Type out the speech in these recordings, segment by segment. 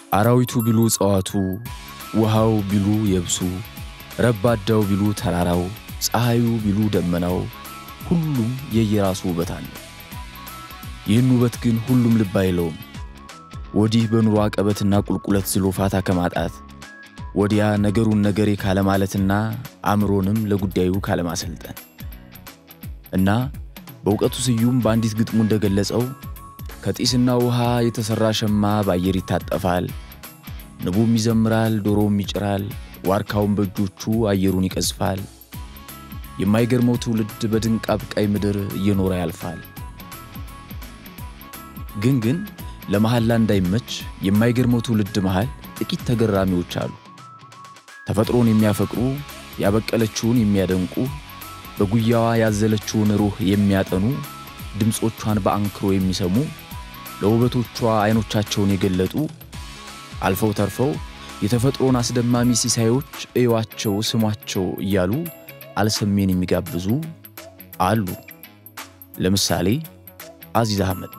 አራዊቱ ቢሉ ጸዋቱ ውሃው ቢሉ የብሱ ረባዳው ቢሉ ተራራው ፀሐዩ ቢሉ ደመናው ሁሉም የየራሱ ውበት አለ ይህን ውበት ግን ሁሉም ልብ አይለውም ወዲህ በኑሮ አቀበትና ቁልቁለት ዝሎፋታ ከማጣት ወዲያ ነገሩን ነገሬ ካለ ማለትና አምሮንም ለጉዳዩ ካለ ማሰልጠን እና በእውቀቱ ስዩም ባንዲት ግጥሙ እንደገለጸው ከጢስና ውሃ የተሰራ ሸማ ባየር ይታጠፋል ንቡም ይዘምራል ዶሮም ይጭራል ዋርካውን በእጆቹ አየሩን ይቀዝፋል የማይገርመው ትውልድ በድንቅ አብቃይ ምድር እየኖረ ያልፋል ግን ለመሐላ እንዳይመች የማይገርመው ትውልድ መሃል ጥቂት ተገራሚዎች አሉ ተፈጥሮን የሚያፈቅሩ ያበቀለችውን የሚያደንቁ በጉያዋ ያዘለችውን ሩህ የሚያጠኑ ድምጾቿን በአንክሮ የሚሰሙ ለውበቶቿ አይኖቻቸውን የገለጡ አልፈው ተርፈው የተፈጥሮን አስደማሚ ሲሳዮች እዩዋቸው ስሟቸው እያሉ አልሰሜን የሚጋብዙ አሉ ለምሳሌ አዚዝ አህመድ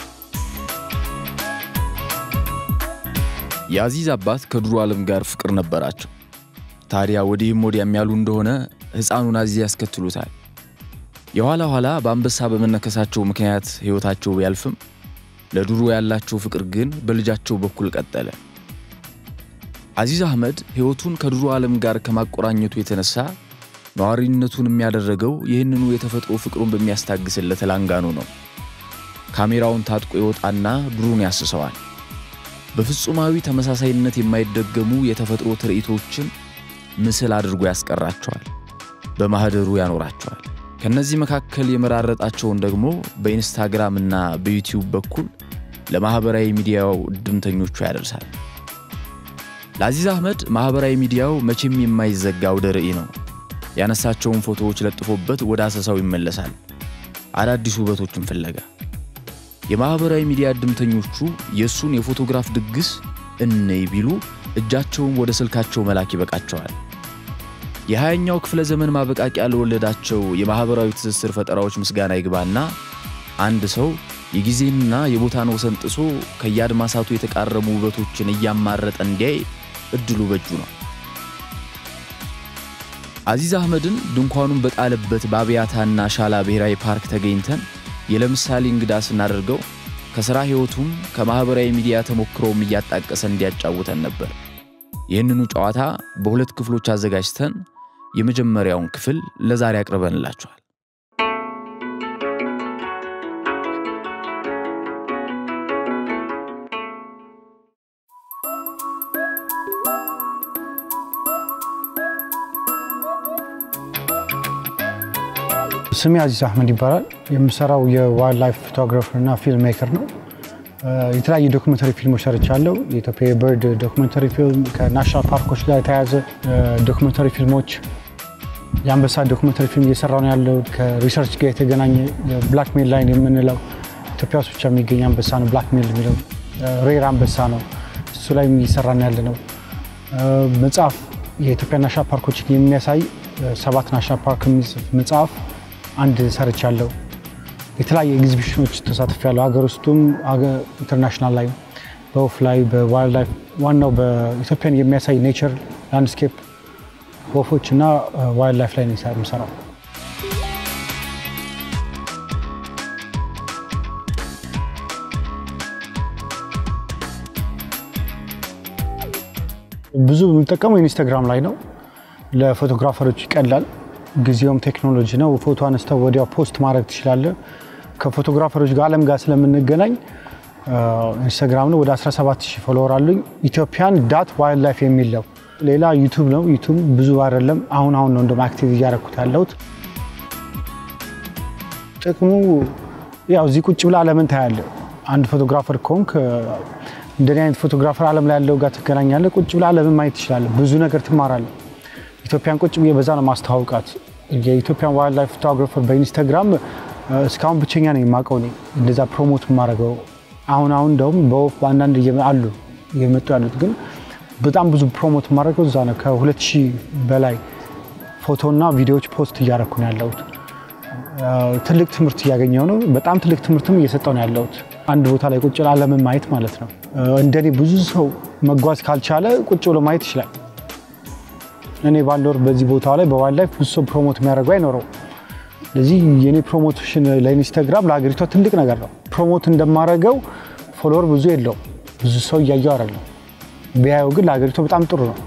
የአዚዝ አባት ከድሮ ዓለም ጋር ፍቅር ነበራቸው ታዲያ ወዲህም ወዲያም ያሉ እንደሆነ ህፃኑን አዚዝ ያስከትሉታል የኋላ በአንበሳ በመነከሳቸው ምክንያት ህይወታቸው ያልፍም ለድሮ ያላቸው ፍቅር ግን በልጃቸው በኩል ቀጠለ አዚዝ አህመድ ህይወቱን ከድሮ ዓለም ጋር ከማቆራኘቱ የተነሳ ነዋሪነቱን የሚያደርገው ይህንኑ የተፈጥሮ ፍቅሩን በሚያስታግስለት ላንጋኖ ነው ካሜራውን ታጥቆ ይወጣና ድሩን ያስሰዋል በፍጹማዊ ተመሳሳይነት የማይደገሙ የተፈጥሮ ትርኢቶችን ምስል አድርጎ ያስቀራቸዋል በማህደሩ ያኖራቸዋል ከነዚህ መካከል የመራረጣቸውን ደግሞ በኢንስታግራም እና በዩቲዩብ በኩል ለማህበራዊ ሚዲያው ድምተኞቹ ያደርሳል ለአዚዝ አህመድ ማህበራዊ ሚዲያው መቼም የማይዘጋው ደረኢ ነው ያነሳቸውን ፎቶዎች ለጥፎበት ወደ አሰሳው ይመለሳል አዳዲስ ውበቶችን ፍለጋ የማህበራዊ ሚዲያ ድምተኞቹ የሱን የፎቶግራፍ ድግስ እነይ ቢሉ እጃቸውን ወደ ስልካቸው መላክ ይበቃቸዋል የ20ኛው ክፍለ ዘመን ማበቃቂያ ለወለዳቸው የማህበራዊ ትስስር ፈጠራዎች ምስጋና ይግባና አንድ ሰው የጊዜና የቦታን ወሰን ጥሶ ከያድማሳቱ የተቃረሙ ውበቶችን እያማረጠ እንዲያይ እድሉ በእጁ ነው አዚዝ አህመድን ድንኳኑን በጣለበት ባቢያታና ሻላ ብሔራዊ ፓርክ ተገኝተን የለምሳሌ እንግዳ ስናደርገው ከሥራ ህይወቱም ከማህበራዊ ሚዲያ ተሞክሮም እያጣቀሰ እንዲያጫውተን ነበር ይህንኑ ጨዋታ በሁለት ክፍሎች አዘጋጅተን የመጀመሪያውን ክፍል ለዛሬ አቅርበንላችኋል ስሜ አዚዝ አህመድ ይባላል የምሰራው የዋይልድላይፍ ፎቶግራፈር እና ፊልም ሜከር ነው የተለያዩ ዶክመንተሪ ፊልሞች ሰርቻለሁ የኢትዮጵያ በርድ ዶክመንተሪ ፊልም ከናሽናል ፓርኮች ጋር የተያያዘ ዶክመንተሪ ፊልሞች የአንበሳ ዶክመንተሪ ፊልም እየሰራሁ ነው ያለው ከሪሰርች ጋር የተገናኘ ብላክ ሜል ላይን የምንለው ኢትዮጵያ ውስጥ ብቻ የሚገኝ አንበሳ ነው ብላክ ሜል የሚለው ሬር አንበሳ ነው እሱ ላይ እየሰራን ያለ ነው መጽሐፍ የኢትዮጵያ ናሽናል ፓርኮችን የሚያሳይ 7 ናሽናል ፓርክ መጽሐፍ አንድ ሰርቻለሁ የተለያየ ኤግዚቢሽኖች ተሳትፌያለሁ ሀገር ውስጥም ኢንተርናሽናል ላይ በኦፍ ላይ በዋይልድላይፍ ዋናው በኢትዮጵያን የሚያሳይ ኔቸር ላንድስኬፕ ወፎችና ዋይልድላይፍ ላይ ነው የምሰራው ብዙ የምጠቀመው ኢንስታግራም ላይ ነው ለፎቶግራፈሮች ይቀላል ጊዜውም ቴክኖሎጂ ነው ፎቶ አንስተው ወዲያው ፖስት ማድረግ ትችላለህ ከፎቶግራፈሮች ጋር ዓለም ጋር ስለምንገናኝ ኢንስታግራም ነው ወደ 17000 ፎሎወር አሉኝ Ethiopian.wildlife የሚለው ሌላ ዩቲዩብ ነው ዩቲዩብ ብዙ አይደለም አሁን ነው እንደም አክቲቭ ያደረኩት ያለሁት ጥቅሙ ያው እዚህ ቁጭ ብላ ዓለምን ታያለህ አንድ ፎቶግራፈር ኮንክ እንደኔ አይነት ፎቶግራፈር ዓለም ላይ ያለው ጋር ተገናኛለህ ቁጭ ብላ ዓለምን ማየት ትችላለህ ብዙ ነገር ትማራለህ ኢትዮጵያን ቁጭ ብዬ በዛ ነው ማስተዋወቃት የኢትዮጵያን ዋይልድላይፍ ፎቶግራፈር በኢንስታግራም እስካሁን ብቸኛ ነኝ የማውቀው ነኝ እንደዛ ፕሮሞት ማድረገው አሁን እንደውም በወፍ ባንዳንድ እየመጡ የመጡ ያሉት ግን በጣም ብዙ ፕሮሞት ማድረገው እዛ ነው ከ2000 በላይ ፎቶና ቪዲዮዎች ፖስት እያደረኩ ነው ያለሁት ትልቅ ትምህርት ያገኘው ነው በጣም ትልቅ ትምህርትም እየሰጠው ነው ያለሁት አንድ ቦታ ላይ ቁጭ ብላ ዓለምን ማየት ማለት ነው እንደኔ ብዙ ሰው መጓዝ ካልቻለ ቁጭ ብሎ ማየት ይችላል እኔ ባለወር በዚህ ቦታው ላይ በዋይልድላይፍ ብዙ ፕሮሞት የሚያደርገው አይኖረው ለዚህ የኔ ፕሮሞሽን ለኢንስታግራም ለሀገሪቷ ትልቅ ነገር ነው ፕሮሞት እንደማረገው ፎሎወር ብዙ የለው ብዙ ሰው ያያው አይደለም ቢያዩ ግን ለሀገሪቷ በጣም ጥሩ ነው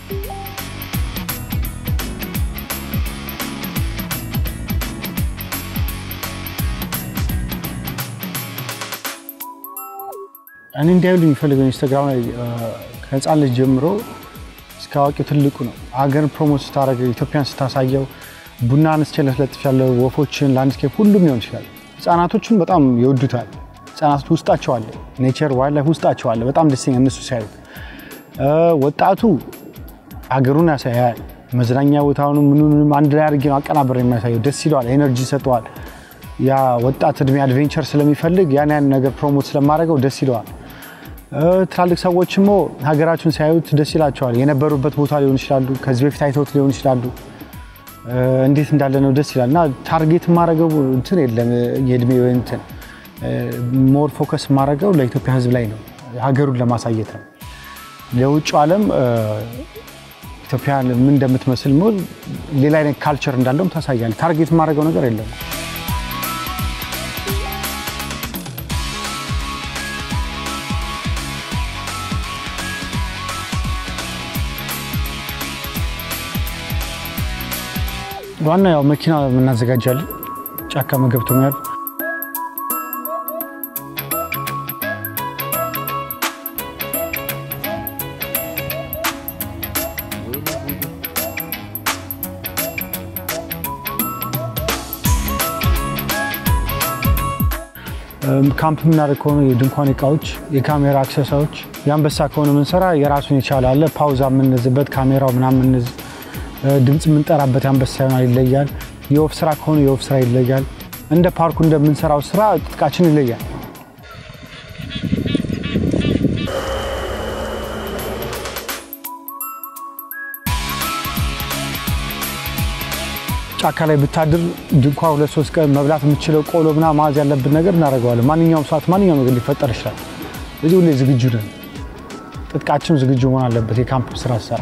እኔ እንዲያዩልኝ የሚፈልገው ኢንስታግራም ላይ ከህፃን ልጅ ጀምሮ እስከ አዋቂው ትልቁ ነው ሀገር ፕሮሞት ስታደርግ ኢትዮጵያን ስታሳየው ቡናን ስቸለፍለጥፍ ያለው ወፎችን ላንድስኬፕ ሁሉም ይሆን ይችላል ህፃናቶቹን በጣም ይወዱታል ህፃናቶች ውስጣቸው አለ ኔቸር ዋይልድላይፍ ውስጣቸው አለ በጣም ደስተኛ እነሱ ሲያዩት ወጣቱ ሀገሩን ያሳያል መዝናኛ ቦታውን ምኑንም አንድ ላይ አድርጌ ማቀናበር የሚያሳየው ደስ ይለዋል ኤነርጂ ሰጠዋል ያ ወጣት እድሜ አድቬንቸር ስለሚፈልግ ያን ነገር ፕሮሞት ስለማድረገው ደስ ይለዋል ትላልቅ ሰዎችም ሀገራቸውን ሲያዩት ደስ ይላቸዋል የነበሩበት ቦታ ሊሆን ይችላል ከዚህ በፊት አይተውት ሊሆን ይችላል እንዴት እንዳለ ነው ደስ ይላልና ታርጌት ማረገው እንትን የለም የእድሜ ወይ እንትን ሞር ፎከስ ማረገው ለኢትዮጵያ ህዝብ ላይ ነው ሀገሩን ለማሳየት ነው ለውጭ ዓለም ኢትዮጵያ ምን እንደምትመስል ሌላ አይነት ካልቸር እንዳለው ታሳያለህ ታርጌት ማረገው ነገር የለም ዋና ያው መኪና እናዘጋጃለን ጫካ መገብቶ ነው ካምፕ ምናረከው የድንኳን እቃዎች የካሜራ አክሰሰሪዎች ያንበሳ ከሆነ ምን ሰራ የራሱን ይቻላል አለ ፓውዛ ምንዝበት ካሜራው ምናምን ምንዝ ድምጽ ምንጠራበት ያንበሳ ይለያል የኦፍ ስራ ከሆነ የኦፍ ስራ ይለያል እንደ ፓርኩ እንደምንሰራው ስራ ጥቃችን ይለያል ጫካ ላይ ብታድር ድንኳን 2-3 ቀን መብላት የምትችለው ቆሎና ማዝ ያለበት ነገር እናረጋዋለን ማንኛውም ሰዓት ማንኛውም ነገር ሊፈጠር ይችላል እዚህ ሁሌ ዝግጁ ነን ጥቃችን ዝግጁ መሆን አለበት የካምፕ ስራ ሰራ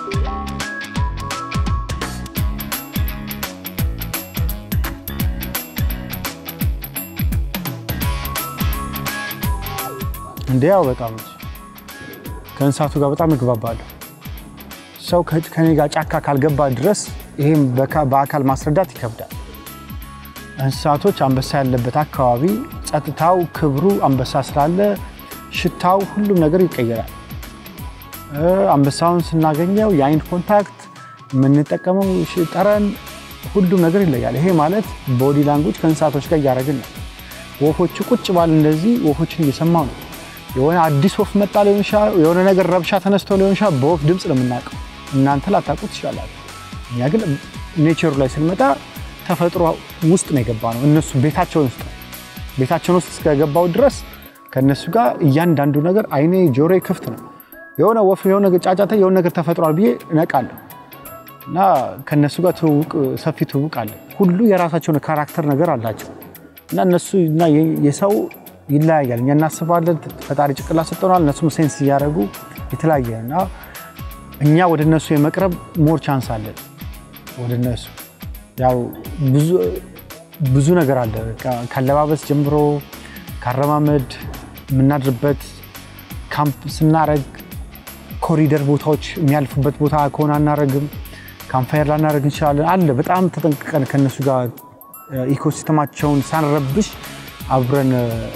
እንዲያው በጣም ከእንስሳቱ ጋር በጣም እግባባለሁ ሰው ከኔ ጋር ጫካ ካልገባ ድረስ ይሄም በአካል ማስረዳት ይከብዳል እንስሳቶች አንበሳ ያለበት አካባቢ ጸጥታው ክብሩ አንበሳ ስላለ ሽታው ሁሉም ነገር ይቀየራል አንበሳውን ስናገኘው የአይን ኮንታክት ምን ተጠቀመው ጠረን ሁሉም ነገር ይለያል ይሄ ማለት ቦዲ ላንጉዌጅ ከእንስሳቶች ጋር ያረጋግጥ ነው ወፎቹ ቁጭ ባል እንደዚህ ወፎችን እየሰማው ነው የሆነ አዲስ ወፍ መጣ ሊሆን ይችላል የሆነ ነገር ረብሻ ተነስቶ ሊሆን ይችላል በወፍ ድምጽ ለምናቀው እናንተ ላታቁት ይችላል ያ ግን ኔቸር ላይ ስንመጣ ተፈጥሮ ውስጥ ነው የገባነው እነሱ ቤታቸው ውስጥ እስከገባው ድረስ ከነሱ ጋር እያንዳንዱ ነገር አይኔ ጆሮዬ ክፍት ነው የሆነ ወፍ የሆነ ጫጫታ የሆነ ነገር ተፈጥሯል ብዬ ነቃለሁ እና ከነሱ ጋር ሰፊ ትውውቅ አለ ሁሉ የራሳቸው ካራክተር ነገር አላቸው እና እነሱ እና የሰው ይለያያል እኛ እናስባለን ፈጣሪ ጭቅላ ሰጥቶናል እነሱም ሴንስ ያያረጉ የተለያየና እኛ ወደነሱ የመቅረብ ሞር ቻንስ አለ ወደነሱ ያው ብዙ ነገር አለ ካለባበስ ጀምሮ ካረማመድ ምናድርበት ካምፕ ስናረግ ኮሪደር ቦታዎች የሚያልፉበት ቦታ ከሆነ እናረግም ካምፋየር ላናረግ እንችላለን አለ በጣም ተጠንቅቀን ከነሱ ጋር ኢኮሲስተማቸውን ሳንረብሽ አብረን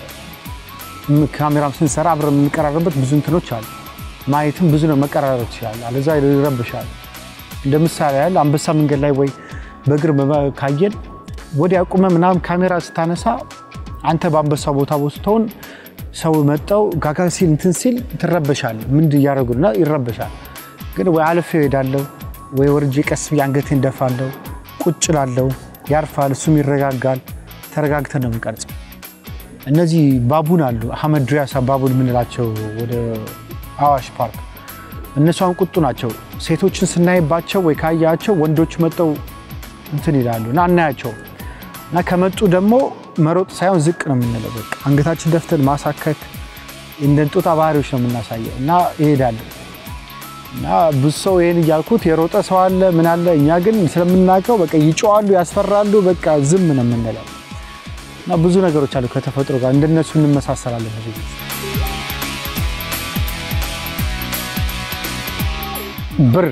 ካሜራም ስንሰራ አብረን እንቀራረብበት ብዙ እንትኖች አሉ ማየትም ብዙ ነው መቀራረብ ይችላል አለዛ ይረብሻል እንደምሳሌ ያለ አንበሳ መንገድ ላይ ወይ በእግር ካየን ወዲያ ቆመ ምናም ካሜራ ስታነሳ አንተ በአንበሳ ቦታ ወስቶን ሰው መጣው ጋጋ ሲል እንትን ሲል ትረበሻል ምን ያረጉና ይረበሻል ግን ወይ አለፈ ይሄዳለው ወይ ወርጄ ቀስ ያንገቴን ደፋለው ቁጭ ላለው ያርፋል እሱም ይረጋጋል ተረጋግተን ነው የምንቀርጽ እነዚህ ባቡን አሉ አህመድ ድሪያሳ ባቡን ምንላቸው ወደ አዋሽ ፓርክ እነሱን ቁጡ ናቸው ሴቶችን ስናይባቸው ወይ ካያቸው ወንዶች መጣው እንትን ይላሉና አናያቸውና ከመጡ ደግሞ መሮጥ ሳይሆን ዝቅ ነው የምንለው በቃ አንገታችን ደፍተን ማሳከክ እንደንጦጣ ባህሪዎች ነው የምናሳየው እና ይሄዳል እና ብዙ ሰው ይሄን ያልኩት የሮጠ ሰው አለ ምን አለ እኛ ግን ስለምናቀው በቃ ይጮዋሉ ያስፈራሉ በቃ ዝም ነው የምንለው እና ብዙ ነገሮች አሉ ከተፈጥሮ ጋር እንደነሱ እንመሳሰላለን ብዙ ብር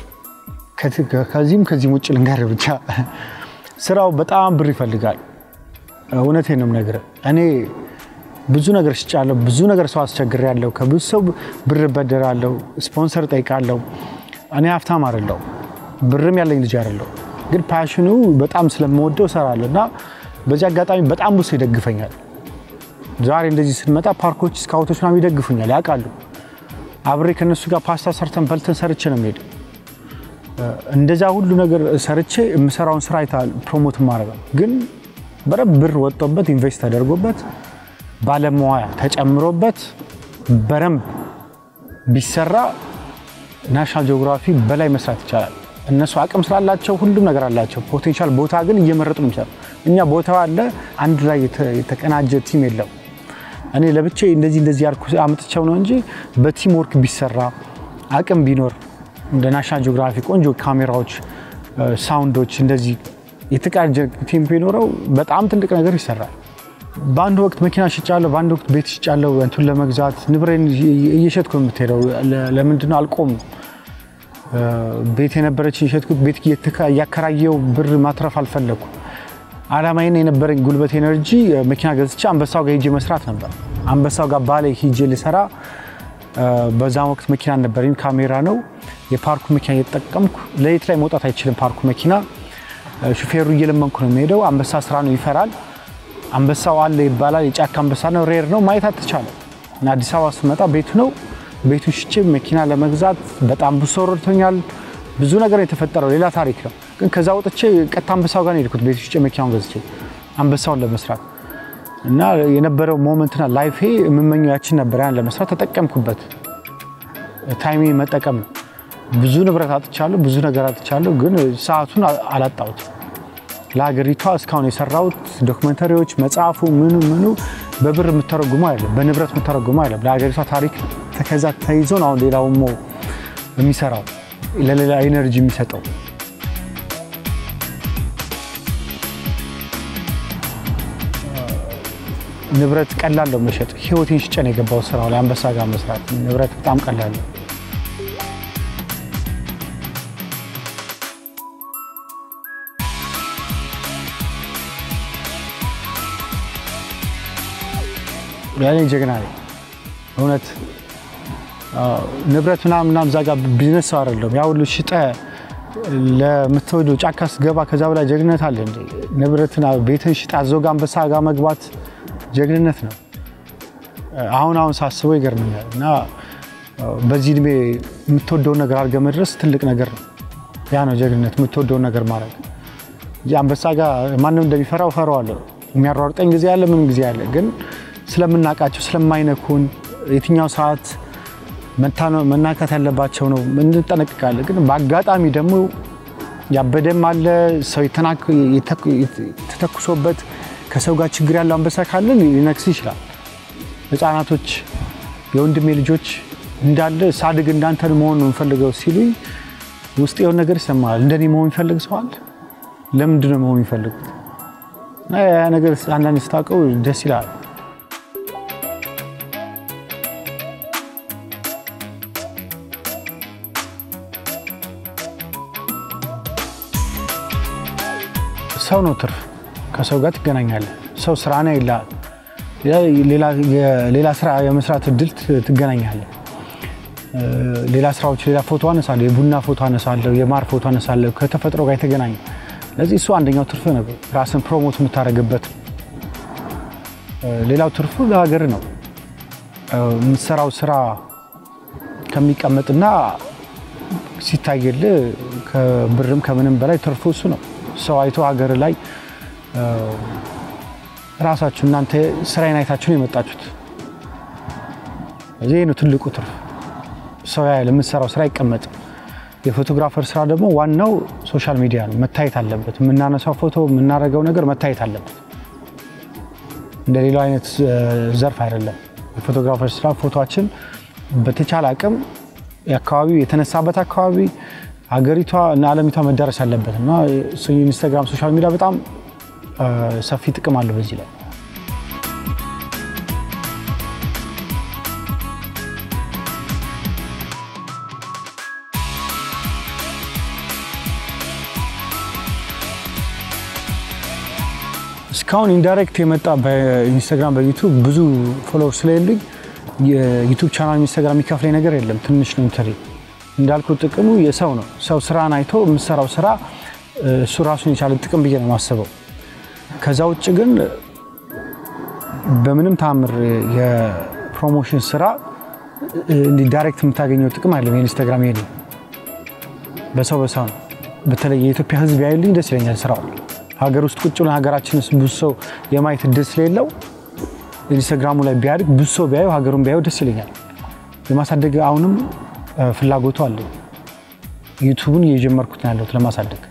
ከዚህም ውጭ ልንገር ብቻ ስራው በጣም ብር ይፈልጋል እውነቴን ነው የምነግርህ እኔ ብዙ ነገር ሽጫለሁ ብዙ ነገር ሰው አስቸግሬያለሁ ከብዙ ሰው ብር በደራለሁ ስፖንሰር ጠይቃለሁ እኔ ሀብታም አይደለሁ ብርም ያለኝ ልጅ አይደለሁ ግን ፓሽኑ በጣም ስለምወደው ሰራለሁና በዚህ አጋጣሚ በጣም ብዙ ይደግፈኛል ዛሬ እንደዚህ ስንመጣ ፓርኮች ስካውቶች ምናምን ይደግፉኛል ያውቃሉ አብሬ ከነሱ ጋር ፓስታ ሰርተን በልተን ሰርቼ ነው የምሄደው እንደዛ ሁሉ ነገር ሰርቼ የምሰራውን ስራ አይታል ፕሮሞት ማድረግ ግን ብር ወጥቶበት ኢንቨስት ተደርጎበት ባለሙያ ተጨምሮበት በረም ቢሰራ ናሽናል ጂኦግራፊ በላይ መስራት ይችላል እነሱ አቅም ስላላቸው ሁሉም ነገር አላቸው ፖቴንሻል ቦታ ግን እየመረጡ ነው የሚሰሩ እኛ ቦታው አለ አንድ ላይ የተቀናጀ ቲም የለው እኔ ለብቻ እንደዚህ ያርኩ አምጥቻው ነው እንጂ በቲም ወርክ ቢሰራ አቅም ቢኖር እንደ ናሽናል ጂኦግራፊ ቆንጆ ካሜራዎች ሳውንዶች እንደዚህ የተቀናጀ ቲም ቢኖረው በጣም ትልቅ ነገር ይሰራል ባንድ ወቅት መኪና ሽጫለሁ ባንድ ወቅት ቤት ሽጫለሁ እንትን ለመግዛት ንብሬን እየሸጥኩ የምትሄደው ለምንድነው አልቆም ቤት የነበረችኝ ሸጥኩት ቤት ያከራየው ብር ማትረፍ አልፈለኩ አላማዬን የነበረኝ ጉልበት ኤነርጂ መኪና ገዝቼ አንበሳው ጋር ሄጄ መስራት ነበር አንበሳው ጋር ባለ ሄጄ ልሰራ በዛም ወቅት መኪና ነበርኝ ካሜራ ነው የፓርኩ መኪና እየተጠቀምኩ ለይት ላይ መውጣት አይችልም ፓርኩ መኪና ሹፌሩ እየለመንኩ ነው የሚሄደው አንበሳ ስራ ነው ይፈራል አንበሳው አለ ይባላል የጫካ አንበሳ ነው ሬር ነው ማየት አትቻለው እና አዲስ አበባ ስመጣ ቤቱ ነው ቤቱ ሽጬ መኪና ለመግዛት በጣም ብዙ ወርቶኛል ብዙ ነገር የተፈጠረው ሌላ ታሪክ ነው ግን ከዛ ወጥቼ ቀጣ አንበሳው ጋር ሄድኩት ቤቱ ሽጬ መኪናውን ገዝቼ አንበሳውን ለመስራት እና የነበረው ሞመንትና ላይፌ የምመኘው ያችን ነበር ያን ለመስራት ተጠቀምኩበት ታይሚ መጠቀም ብዙ ንብረት አጥቻለሁ ብዙ ነገር አጥቻለሁ ግን ሰዓቱን አላጣሁት ለሀገሪቷ እስካሁን የሰራውት ዶክመንተሪዎች መጽሐፉ ምኑ በብር መተረጉሙ አይደለም በንብረት መተረጉሙ አይደለም ለሀገሪቷ ታሪክ ተከዛ ተይዞ ነው ሌላውም የሚሰራው ለሌላ ኤነርጂ የሚሰጠው ንብረት ቀላል ነው መሸጥ ህይወቴን ሽጬ ነው የገባው ስራው ላይ አንበሳ ጋር መስራት ንብረት በጣም ቀላል ነው ያኔ ጀግና ነኝ እውነት ንብረት ምናምን ዛጋ ቢዝነስ አይደለም ያው ሁሉ ሽጠ ለምትወደው ጫካስ ገባ ከዛ በላይ ጀግነት አለ እንዴ ንብረትና ቤትን ሽጣ አዞጋ አንበሳ ጋር መግባት ጀግንነት ነው አሁን ሳስበው ይገርመኛል እና በዚህ እድሜ የምትወደው ነገር አድርገ መድረስ ትልቅ ነገር ነው ያ ነው ጀግንነት የምትወደው ነገር ማድረግ አንበሳ ጋር ማንንም እንደሚፈራው ፈራዋለሁ የሚያሯርጠኝ ጊዜ ያለ ምን ጊዜ ያለ ግን ስለምናቃቸው ስለማይነኩን የትኛው ሰዓት መናካት ያለባቸው ነው እንጠነቀቃለን ግን በአጋጣሚ ደግሞ ያበደም አለ ሰው የተተኩሶበት ከሰው ጋር ችግር ያለው አንበሳ ካለ ሊነክስ ይችላል ህፃናቶች የወንድሜ ልጆች እንዳለ ሳድግ እንዳንተን መሆን ነው እንፈልገው ሲሉ ውስጥ የሆነ ነገር ይሰማል እንደኔ መሆን ይፈልግ ሰው አለ ለምንድን ነው መሆን ይፈልጉት ያ ነገር አንዳንድ ስታውቀው ደስ ይላል ሰው ነው ትርፍ ከሰው ጋር ትገናኛለህ ሰው ስራ ነው ይላል ሌላ ስራ የመስራት እድል ትገናኛለህ ሌላ ስራዎች ሌላ ፎቶ አነሳለሁ የቡና ፎቶ አነሳለሁ የማር ፎቶ አነሳለሁ ከተፈጥሮ ጋር የተገናኘ ለዚህ እሱ አንደኛው ትርፍ ነው ራስን ፕሮሞት የምታረግበት ሌላው ትርፉ ለሀገር ነው የምትሰራው ስራ ከሚቀመጥና ሲታየል ከብርም ከምንም በላይ ትርፉ እሱ ነው ሰው አይቶ ሀገር ላይ ራሳችሁ እናንተ ስራዬን አይታችሁ ነው የመጣችሁት እዚህ ነው ትልቁ ትርፍ ሰው ያለ የምትሰራው ስራ ይቀመጥ የፎቶግራፈር ስራ ደግሞ ዋናው ሶሻል ሚዲያ ነው መታየት አለበት የምናነሳው ፎቶ የምናረጋው ነገር መታየት አለበት እንደሌላው አይነት ዘርፍ አይደለም የፎቶግራፈር ስራ ፎቶአችን በተቻለ አቅም የአካባቢው የተነሳበት አካባቢ ሀገሪቷ እና ዓለሚቷ መዳረስ አለበትና ኢንስታግራም ሶሻል ሚዲያ በጣም ሰፊ ጥቅም አለው በዚህ ላይ እስካሁን ኢንዳይሬክት የመጣ በኢንስታግራም በዩቲዩብ ብዙ ፎሎወርስ ስለሌሉኝ የዩቲዩብ ቻናል ኢንስታግራም የሚከፍለኝ ነገር የለም ትንሽ ነው እንተሪ እንዳልኩት ጥቅሙ የሰው ነው ሰው ስራን አይቶ መስራው ስራ እሱ ራሱን የቻለ ጥቅም ብዬ ነው ማስበው ከዛ ውጭ ግን በምንም ታምር የፕሮሞሽን ስራ ዳይሬክት የምታገኘው ጥቅም አይደለም ኢንስታግራም ይሄ በሰው ነው በተለይ የኢትዮጵያ ህዝብ ያይልኝ ደስ ይለኛል ስራው ሀገር ውስጥ ቁጭ ብለን ሀገራችንስ ብዙ ሰው የማየት እድል ስለሌለው ኢንስታግራሙ ላይ ቢያድግ ብዙ ሰው ቢያዩ ሀገሩን ቢያዩ ደስ ይለኛል ለማሳደግ አሁንም ፍላጎቱ አለ ዩቲዩብን እየጀመርኩት ነው ያለሁት ለማሳደግ